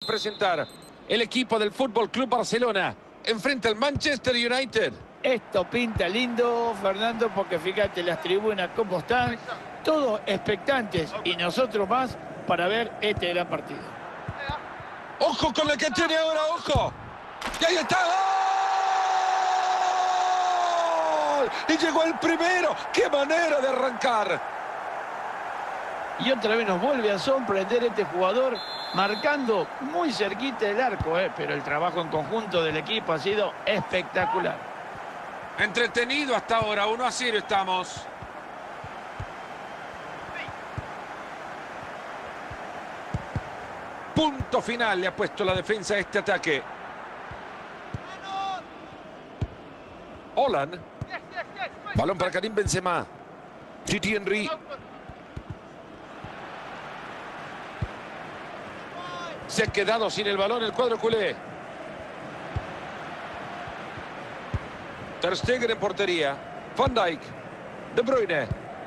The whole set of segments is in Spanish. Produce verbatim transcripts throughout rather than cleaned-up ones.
presentar el equipo del Fútbol Club Barcelona enfrente al Manchester United. Esto pinta lindo, Fernando, porque fíjate las tribunas cómo están, todos expectantes y nosotros más para ver este gran partido. ¡Ojo con la que tiene ahora! ¡Ojo! ¡Y ahí está! ¡Gol! ¡Y llegó el primero! ¡Qué manera de arrancar! Y otra vez nos vuelve a sorprender este jugador, marcando muy cerquita del arco, eh, pero el trabajo en conjunto del equipo ha sido espectacular. Entretenido hasta ahora, uno a cero estamos. Punto final le ha puesto la defensa a este ataque. Haaland. Balón para Karim Benzema. Titi Henry. Se ha quedado sin el balón el cuadro culé. Ter Stegen en portería. Van Dijk. De Bruyne.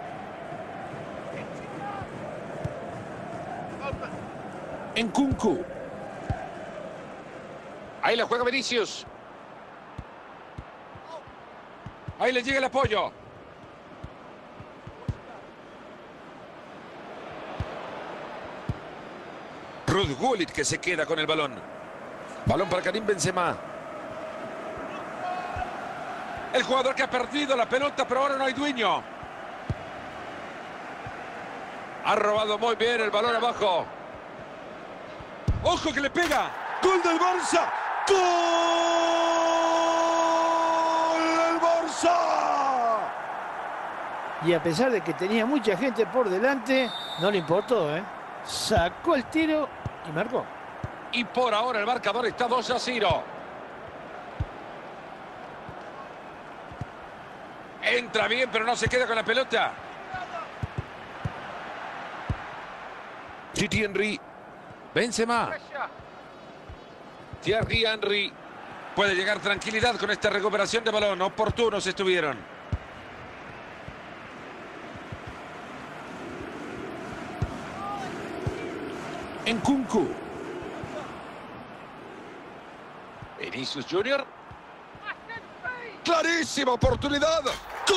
Nkunku. Ahí la juega Vinicius. Ahí le llega el apoyo. Ruud Gullit que se queda con el balón. Balón para Karim Benzema. El jugador que ha perdido la pelota, pero ahora no hay dueño. Ha robado muy bien el balón abajo. ¡Ojo que le pega! ¡Gol del Barça! ¡Gol del Barça! Y a pesar de que tenía mucha gente por delante, no le importó, ¿eh? Sacó el tiro y marcó. Y por ahora el marcador está dos a cero. Entra bien, pero no se queda con la pelota. Titi Henry. Benzema. Thierry Henry. Puede llegar tranquilidad con esta recuperación de balón. Oportunos estuvieron. Nkunku. Vinicius Junior. Clarísima oportunidad. ¡Gol!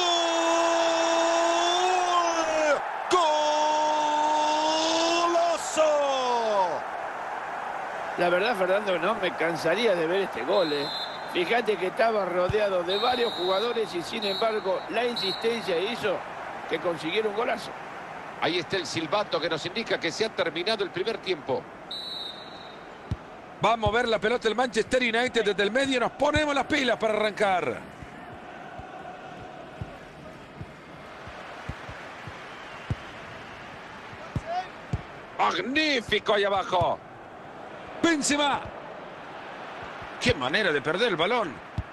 ¡Golazo! La verdad, Fernando, no me cansaría de ver este gol, ¿eh? Fíjate que estaba rodeado de varios jugadores y sin embargo la insistencia hizo que consiguiera un golazo. Ahí está el silbato que nos indica que se ha terminado el primer tiempo. Va a mover la pelota el Manchester United desde el medio. Nos ponemos las pilas para arrancar. Magnífico ahí abajo. Benzema. Qué manera de perder el balón.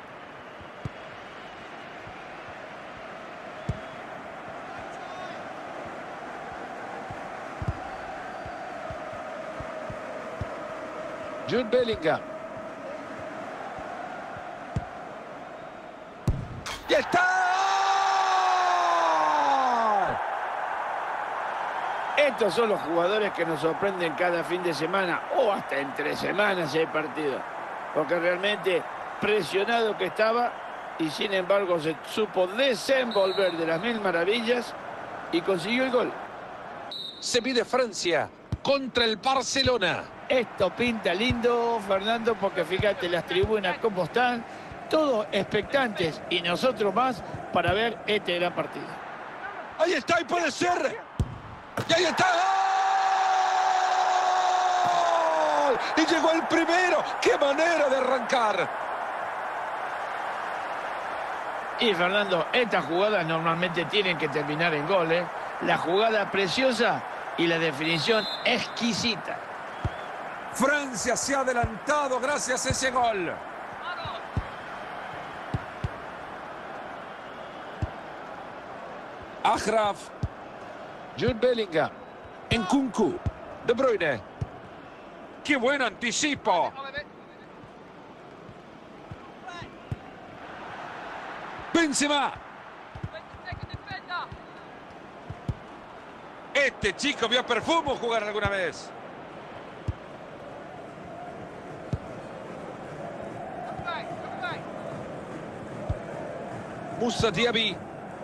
Jude Bellingham. ¡Ya está! Estos son los jugadores que nos sorprenden cada fin de semana o hasta entre semanas si hay partido. Porque realmente presionado que estaba y sin embargo se supo desenvolver de las mil maravillas y consiguió el gol. Se mide Francia contra el Barcelona. Esto pinta lindo, Fernando, porque fíjate las tribunas cómo están, todos expectantes y nosotros más para ver este gran partido. Ahí está y puede ser. Y ahí está. ¡Gol! Y llegó el primero. ¡Qué manera de arrancar! Y Fernando, estas jugadas normalmente tienen que terminar en gol, ¿eh? La jugada preciosa y la definición exquisita. Francia se ha adelantado gracias a ese gol. Achraf. Jude Bellingham. Nkunku. De Bruyne. ¡Qué buen anticipo! Benzema. Este chico vio a Perfumo jugar alguna vez. Moussa Diaby.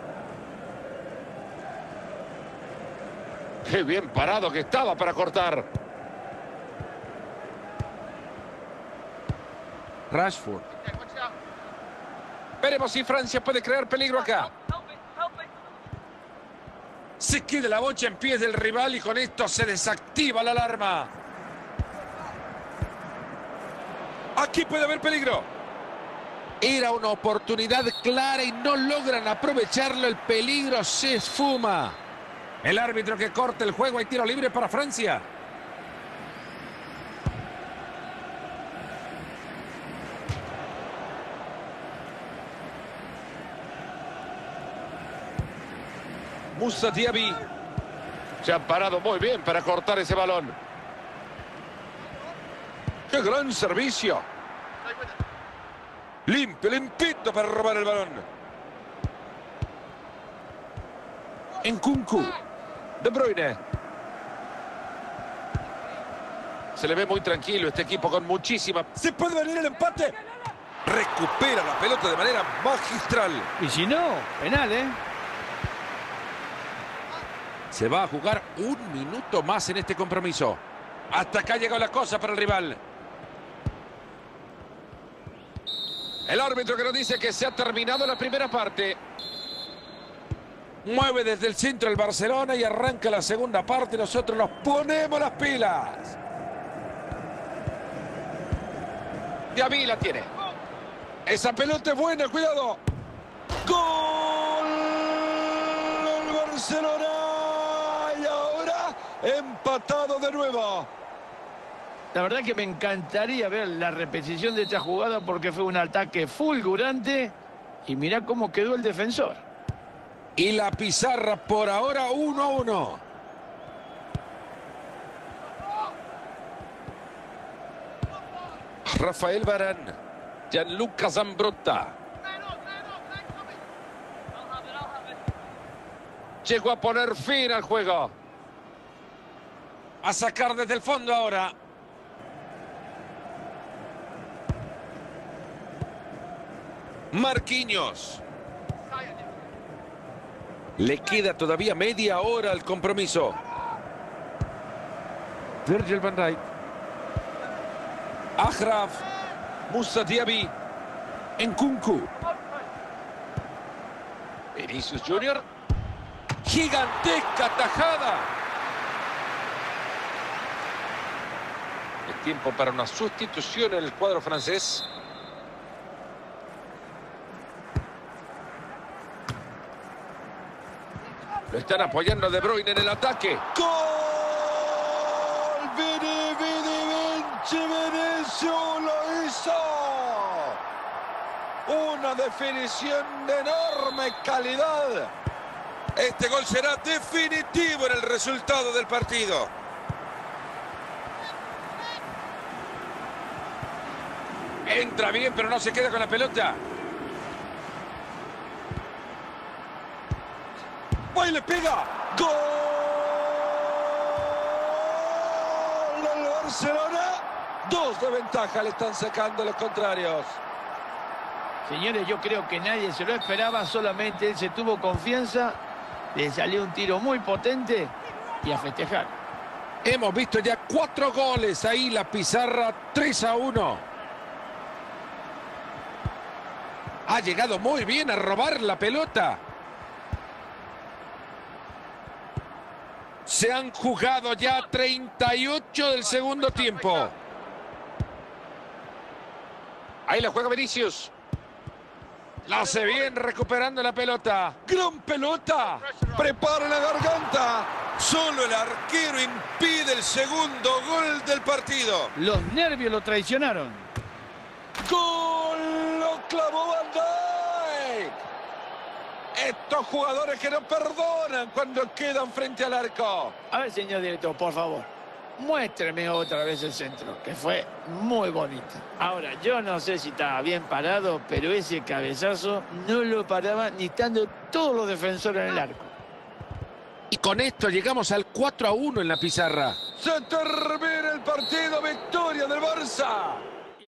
Qué bien parado que estaba para cortar. Rashford. Veremos si Francia puede crear peligro acá. Se queda la bocha en pies del rival y con esto se desactiva la alarma. Aquí puede haber peligro. Era una oportunidad clara y no logran aprovecharlo. El peligro se esfuma. El árbitro que corta el juego. Hay tiro libre para Francia. Moussa Diaby. Se han parado muy bien para cortar ese balón. ¡Qué gran servicio! Limpio, limpito para robar el balón. Nkunku. De Bruyne. Se le ve muy tranquilo este equipo con muchísima... ¡Se puede venir el empate! Recupera la pelota de manera magistral. Y si no, penal, ¿eh? Se va a jugar un minuto más en este compromiso. Hasta acá llegó la cosa para el rival. El árbitro que nos dice que se ha terminado la primera parte. Mueve desde el centro el Barcelona y arranca la segunda parte. Nosotros nos ponemos las pilas. Diaby la tiene. Esa pelota es buena, cuidado. ¡Gol! El Barcelona. Y ahora empatado de nuevo. La verdad que me encantaría ver la repetición de esta jugada porque fue un ataque fulgurante. Y mirá cómo quedó el defensor. Y la pizarra por ahora uno a uno. Rafael Varane. Gianluca Zambrotta. Llegó a poner fin al juego. A sacar desde el fondo ahora. Marquinhos. Le queda todavía media hora al compromiso. Virgil van Dijk. Achraf. Moussa Diaby. Nkunku. Vinicius Junior. Gigantesca tajada. Es tiempo para una sustitución en el cuadro francés. Lo están apoyando De Bruyne en el ataque. ¡Gol! ¡Vini, Vini, Vinci, Vinicius lo hizo! Una definición de enorme calidad. Este gol será definitivo en el resultado del partido. Entra bien, pero no se queda con la pelota. ¡Va y le pega! ¡Gol! ¡El Barcelona! Dos de ventaja le están sacando los contrarios. Señores, yo creo que nadie se lo esperaba. Solamente él se tuvo confianza. Le salió un tiro muy potente y a festejar. Hemos visto ya cuatro goles ahí. La pizarra tres a uno. Ha llegado muy bien a robar la pelota. Se han jugado ya treinta y ocho del segundo tiempo. Ahí la juega Vinicius. La hace bien recuperando la pelota. ¡Gran pelota! Prepara la garganta. Solo el arquero impide el segundo gol del partido. Los nervios lo traicionaron. ¡Gol! ¡Lo clavó Van Dijk! Estos jugadores que no perdonan cuando quedan frente al arco. A ver, señor director, por favor, muéstreme otra vez el centro, que fue muy bonito. Ahora, yo no sé si estaba bien parado, pero ese cabezazo no lo paraba ni estando todos los defensores en el arco. Y con esto llegamos al cuatro a uno en la pizarra. Se termina el partido, victoria del Barça.